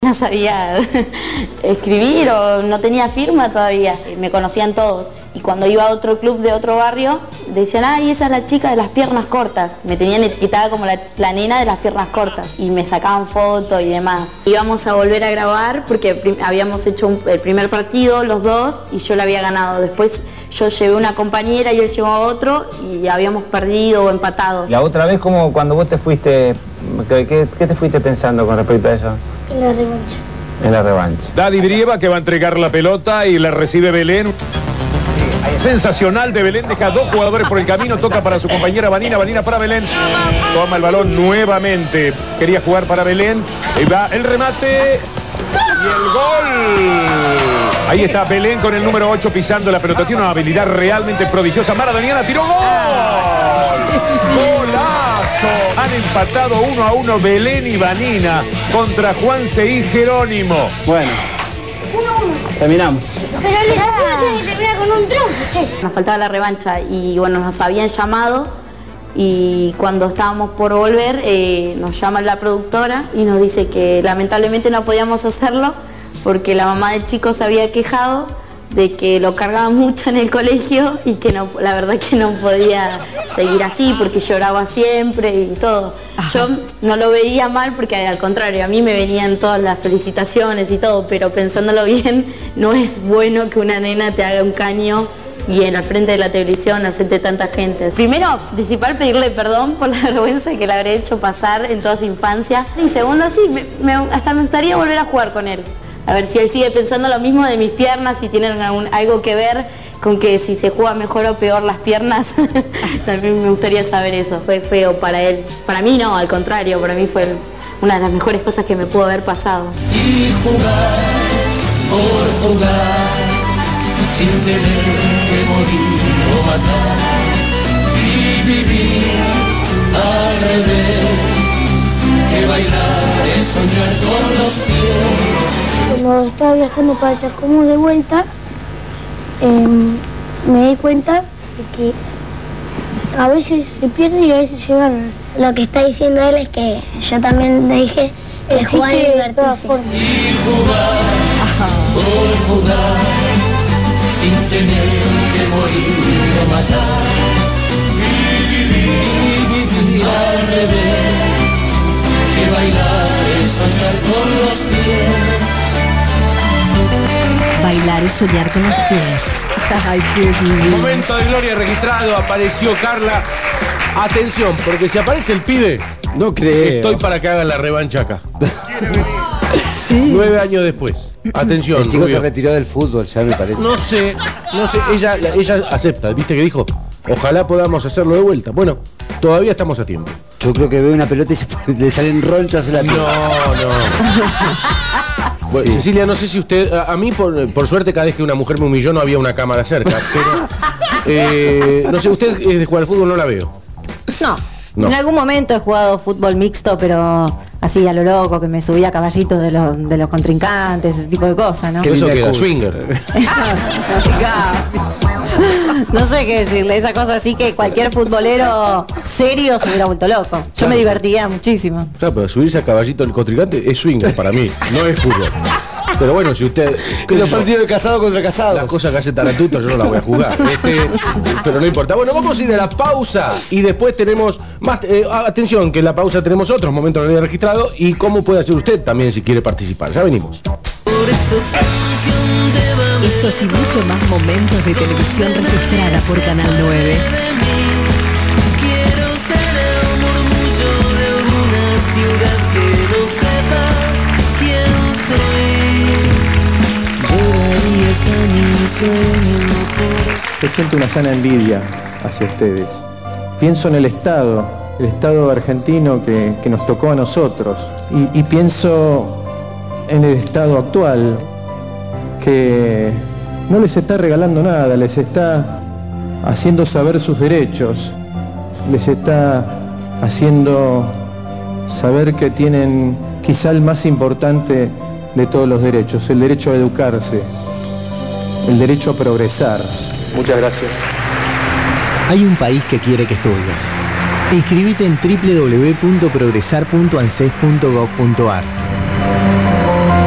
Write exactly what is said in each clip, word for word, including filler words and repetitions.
No sabía escribir o no tenía firma todavía, me conocían todos. Y cuando iba a otro club de otro barrio, decían, ay, esa es la chica de las piernas cortas. Me tenían etiquetada como la, la nena de las piernas cortas. Y me sacaban fotos y demás. Íbamos a volver a grabar porque habíamos hecho un, el primer partido, los dos, y yo la había ganado. Después yo llevé una compañera y él llevó a otro y habíamos perdido o empatado. La otra vez, como cuando vos te fuiste, ¿qué, qué, qué te fuiste pensando con respecto a eso? En la revancha. En la revancha. Daddy Brieva, que va a entregar la pelota y la recibe Belén. Sensacional de Belén, deja dos jugadores por el camino, toca para su compañera Vanina, Vanina para Belén, toma el balón nuevamente, quería jugar para Belén, ahí va el remate y el gol. Ahí está Belén con el número ocho pisando la pelota, tiene una habilidad realmente prodigiosa. Maradoniana tiró gol. Golazo. Han empatado uno a uno Belén y Vanina contra Juanse y Jerónimo. Bueno, terminamos. Pero le tiene que terminar con un triunfo, che. Nos faltaba la revancha y bueno, nos habían llamado y cuando estábamos por volver eh, nos llama la productora y nos dice que lamentablemente no podíamos hacerlo porque la mamá del chico se había quejado de que lo cargaban mucho en el colegio y que no, la verdad que no podía seguir así porque lloraba siempre y todo. Ajá. Yo no lo veía mal porque al contrario, a mí me venían todas las felicitaciones y todo, pero pensándolo bien, no es bueno que una nena te haga un caño y en el frente de la televisión, al frente de tanta gente. Primero, principal, pedirle perdón por la vergüenza que le habré hecho pasar en toda su infancia. Y segundo, sí, me, me, hasta me gustaría volver a jugar con él. A ver si él sigue pensando lo mismo de mis piernas, si tienen algún, algo que ver con que si se juega mejor o peor las piernas. También me gustaría saber eso. Fue feo para él. Para mí no, al contrario, para mí fue una de las mejores cosas que me pudo haber pasado. Y jugar por jugar, sin tener que morir o matar. Y vivir al revés, que bailar es soñar con los pies. Cuando estaba viajando para Chascomús de vuelta, eh, me di cuenta de que a veces se pierde y a veces se gana. Lo que está diciendo él es que yo también le dije que jugar es divertirse. Y jugar por jugar, sin tener que morir o matar. Y vivir, y vivir al revés, que bailar es soñar con los pies. Bailar es soñar con los pies. Ay, qué divino. Momento de gloria registrado, apareció Carla. Atención, porque si aparece el pibe, no creo. Estoy para que hagan la revancha acá. Sí. Nueve años después. Atención. El chico Rubio. se retiró del fútbol, ya me parece. No sé, no sé, ella, ella acepta, ¿viste que dijo? Ojalá podamos hacerlo de vuelta. Bueno, todavía estamos a tiempo. Yo creo que ve una pelota y se, le salen ronchas en la piel. No, no. Bueno, sí. Cecilia, no sé si usted... A, a mí, por, por suerte, cada vez que una mujer me humilló no había una cámara cerca, pero... Eh, no sé, usted es de jugar al fútbol, no la veo. No. No. En algún momento he jugado fútbol mixto, pero así a lo loco, que me subía a caballitos de los, de los contrincantes, ese tipo de cosas, ¿no? ¿Qué eso queda? Swinger. No sé qué decirle, esa cosa así que cualquier futbolero serio se hubiera vuelto loco. Yo Claro. me divertía muchísimo. Claro, pero subirse a caballito del contrincante es swinger para mí, no es fútbol. Pero bueno, si usted... Que los partidos de casado contra casados. La cosa que hace Taratuto yo no la voy a jugar. Este, pero no importa. Bueno, vamos a ir a la pausa y después tenemos más... Eh, atención, que en la pausa tenemos otros momentos de gloria registrado y cómo puede hacer usted también si quiere participar. Ya venimos. Estos y mucho más momentos de televisión registrada por Canal nueve. Quiero ser el murmullo de alguna ciudad que no sepa quién soy. Lloraría hasta mi sueño por... Yo siento una sana envidia hacia ustedes. Pienso en el Estado, el Estado argentino que, que nos tocó a nosotros. Y, y pienso en el Estado actual, que no les está regalando nada, les está haciendo saber sus derechos, les está haciendo saber que tienen quizá el más importante de todos los derechos, el derecho a educarse, el derecho a progresar. Muchas gracias. Hay un país que quiere que estudies. Inscribite en doble u doble u doble u punto progresar punto anses punto gov punto ar.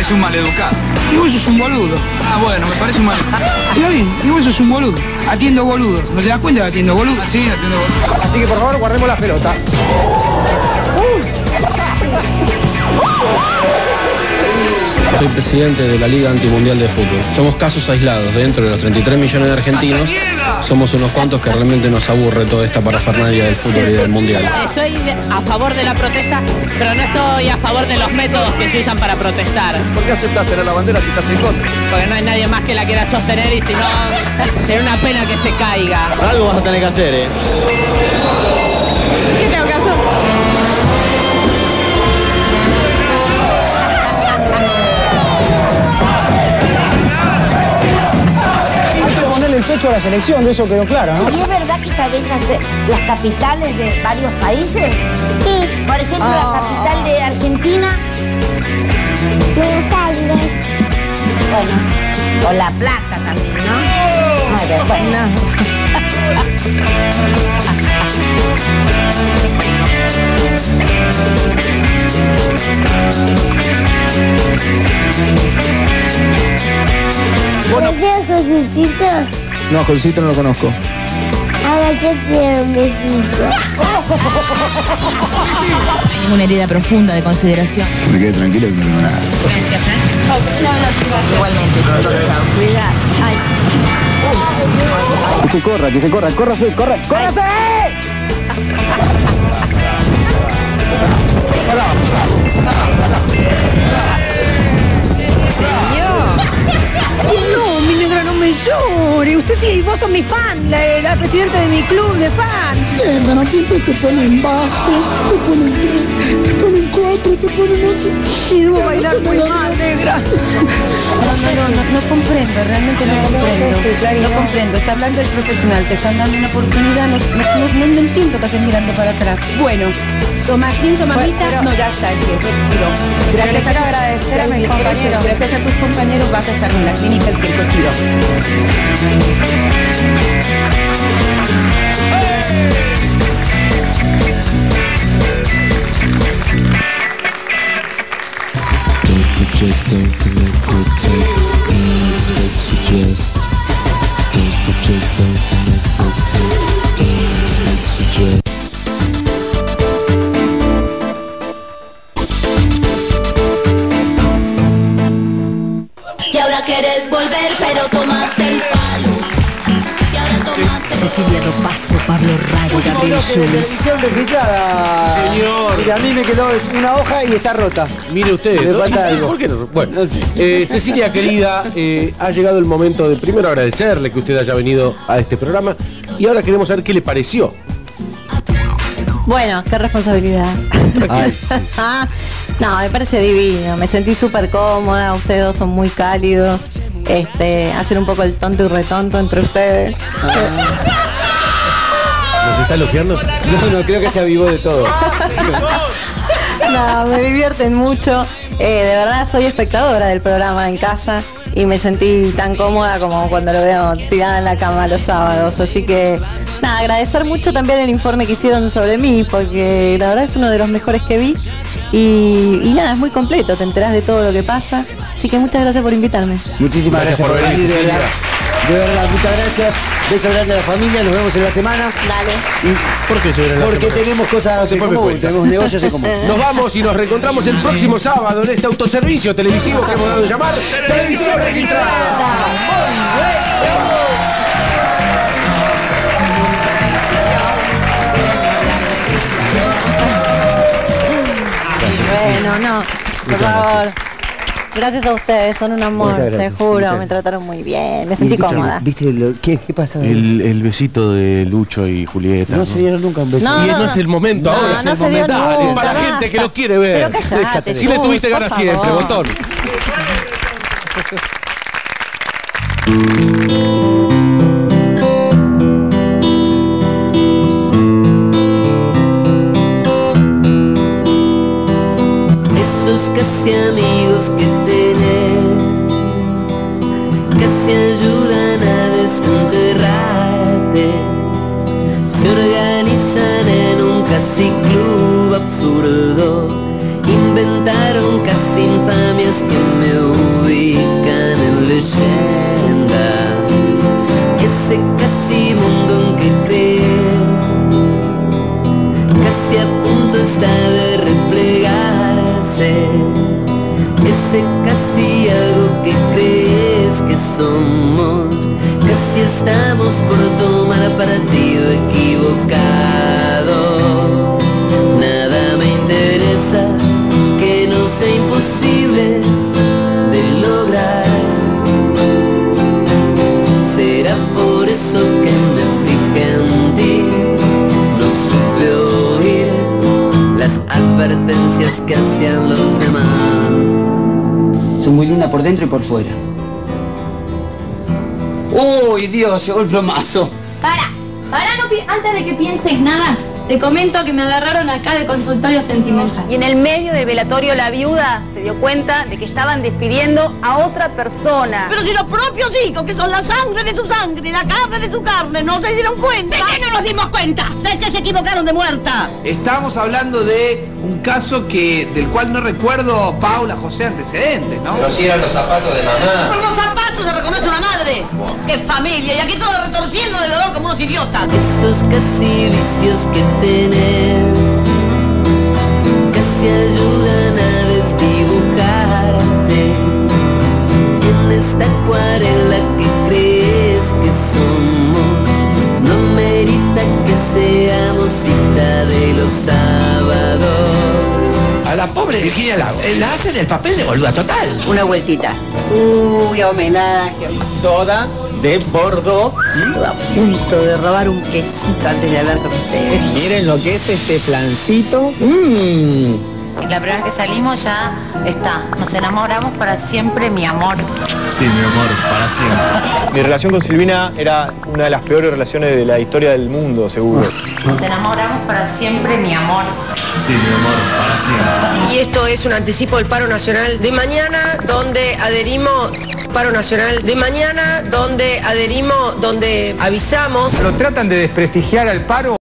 parece un maleducado. Y vos sos un boludo. Ah, bueno, me parece un maleducado. Está bien, y vos sos un boludo. Atiendo boludos. ¿No te das cuenta que atiendo boludos? Sí, atiendo boludos. Así que por favor guardemos la pelota. Soy presidente de la Liga Antimundial de Fútbol. Somos casos aislados. Dentro de los treinta y tres millones de argentinos, somos unos cuantos que realmente nos aburre toda esta parafernalia del fútbol y del mundial. Estoy a favor de la protesta, pero no estoy a favor de los métodos que se usan para protestar. ¿Por qué aceptás tener la bandera si estás en contra? Porque no hay nadie más que la quiera sostener y si no, sería una pena que se caiga. Algo vas a tener que hacer, ¿eh? ¿Qué tengo que hacer? El pecho a la selección, de eso quedó claro, ¿no? ¿Y es verdad que sabés hacer las capitales de varios países? Sí. Por ejemplo, Oh. la capital de Argentina. Buenos Aires. Bueno, o La Plata también, ¿no? Muy bien, bueno. Bueno. Josécito? No, Josecito no lo conozco. Ahora yo quiero un besito. Hay ninguna herida profunda de consideración. Que me quede tranquilo que no tengo nada. Igualmente, Cuidado. Que se corra, que se corra, córrase, corra, córrase. No, mi negra, no me llore. Usted sí, vos sos mi fan, la, la presidenta de mi club de fan. Eh, pero siempre te ponen bajo, te ponen tres, te ponen cuatro, te ponen ocho. Y debo bailar muy mal, negra. No, no, no, no, no comprendo, realmente no comprendo. No comprendo, está hablando el profesional, te están dando una oportunidad, no, no, no, no entiendo que haces mirando para atrás. Bueno, toma asiento, mamita. Pero- no, ya está, el tiempo expiró. Gracias les quiero agradecer a mis gracias- compañeros. Gracias a tus compañeros vas a estar en la clínica, el tiempo expiró. Y ahora querés volver, pero tomate el palo. Y ahora tomate el Cecilia Dopazo, Pablo Rago, Gabriel Schulz. Televisión registrada. Señor. Mira, a mí me quedó una hoja y está rota. Mire usted. Le ¿no? falta algo. ¿Por qué no? Bueno, eh, Cecilia querida, eh, ha llegado el momento de primero agradecerle que usted haya venido a este programa y ahora queremos saber qué le pareció. Bueno, qué responsabilidad. Ay, sí. No, me parece divino, me sentí súper cómoda, ustedes dos son muy cálidos, este, hacen un poco el tonto y retonto entre ustedes. ¿Nos está elogiando? No, no, creo que se avivó de todo. No, me divierten mucho, eh, de verdad soy espectadora del programa en casa y me sentí tan cómoda como cuando lo veo tirada en la cama los sábados, así que nada, agradecer mucho también el informe que hicieron sobre mí, porque la verdad es uno de los mejores que vi. Y, y nada, es muy completo, te enterás de todo lo que pasa. Así que muchas gracias por invitarme. Muchísimas Gracias gracias, por venir, de Cecilia. verdad. De verdad, muchas gracias. Beso grande a la familia, nos vemos en la semana. Dale. ¿Por qué se Porque tenemos cosas en Después me común, cuenta. tenemos negocios en común. Nos vamos y nos reencontramos el próximo sábado en este autoservicio televisivo que hemos dado a llamar Televisión Registrada. Bueno, no, por Muchas favor. Gracias a ustedes, son un amor, Muchas te gracias, juro, muchas me gracias. trataron muy bien, me sentí ¿Viste- cómoda. ¿Viste lo, qué, qué pasaba? El, el besito de Lucho y Julieta. No se dieron nunca un beso. No, y no, no, es el momento no, ahora, no es el se dio momento. nunca, Para la basta. gente que lo quiere ver. Pero cállate, Si le Gus, tuviste por ganas favor. siempre, botón. Esos casi amigos que tenés, casi ayudan a desenterrarte, se organizan en un casi club absurdo, inventaron casi infamias que me ubican en leyenda, ese casi mundo en que crees, casi a punto está de replegarse, ese casi algo que crees que somos, casi estamos por tomar partido equivocado. Nada me interesa que no sea imposible de lograr. Será por eso que me fijé en ti, no supe oír las advertencias que hacían los demás. Soy muy linda por dentro y por fuera. ¡Uy, Dios! Llegó el plomazo. Para, para, no pi- antes de que pienses nada, te comento que me agarraron acá de consultorio sentimental. Y en el medio del velatorio la viuda se dio cuenta de que estaban despidiendo a otra persona. Pero si los propios hijos, que son la sangre de su sangre y la carne de su carne, no se dieron cuenta. ¿De qué no nos dimos cuenta? ¿De que se equivocaron de muerta? Estamos hablando de un caso que del cual no recuerdo, Paula, José, antecedentes, ¿no? Pero si eran los zapatos de mamá. Por los zapatos se reconoce una madre. ¡Qué familia! Y aquí todos retorciendo de dolor como unos idiotas. Esos casi vicios que tenés, casi ayudan a desdibujarte en esta acuarela que crees que somos. No merita que seamos cita de los sábados. A la pobre Virginia Lago, eh, la hacen el papel de boluda total. Una vueltita. Uy, homenaje. Toda de Bordeaux. Estuve a punto de robar un quesito antes de hablar con ustedes. ¿Quieren lo que es este flancito? Mmm. La primera vez que salimos ya está. Nos enamoramos para siempre, mi amor. Sí, mi amor, para siempre. Mi relación con Silvina era una de las peores relaciones de la historia del mundo, seguro. Nos enamoramos para siempre, mi amor. Sí, mi amor, para siempre. Y esto es un anticipo del paro nacional de mañana, donde adherimos, paro nacional de mañana, donde adherimos, donde avisamos. Lo tratan de desprestigiar al paro.